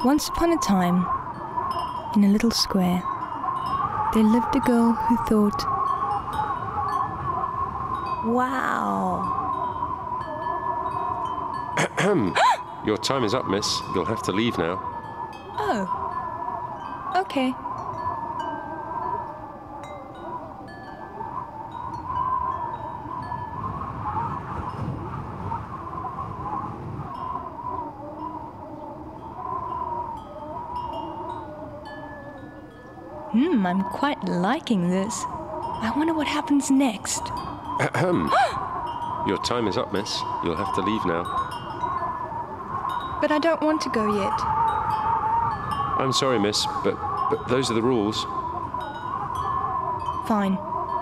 Once upon a time, in a little square, there lived a girl who thought, wow. Your time is up, miss. You'll have to leave now. Oh, okay. I'm quite liking this. I wonder what happens next. Your time is up, miss. You'll have to leave now. But I don't want to go yet. I'm sorry, miss, but those are the rules. Fine.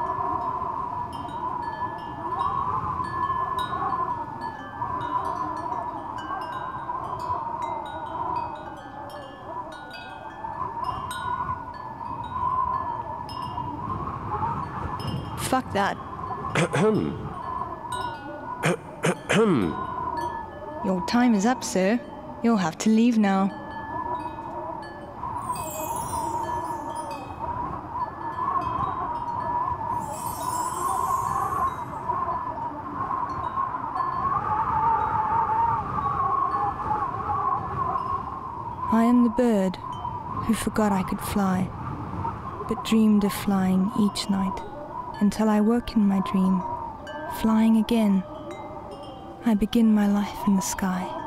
Fuck that. Your time is up, sir. You'll have to leave now. I am the bird who forgot I could fly, but dreamed of flying each night, until I woke in my dream, flying again. I begin my life in the sky.